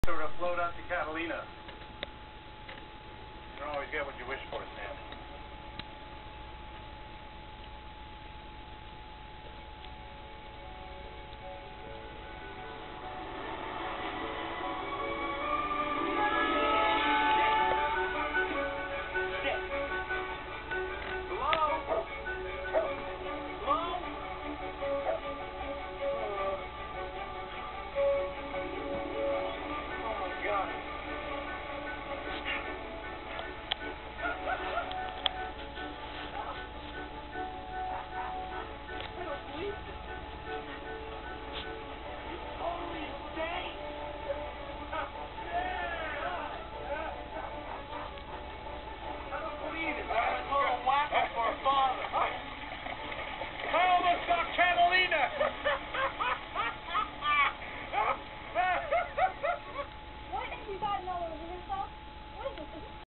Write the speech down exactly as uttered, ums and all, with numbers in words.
Sort of float out to Catalina. You don't always get what you wish for, Sam.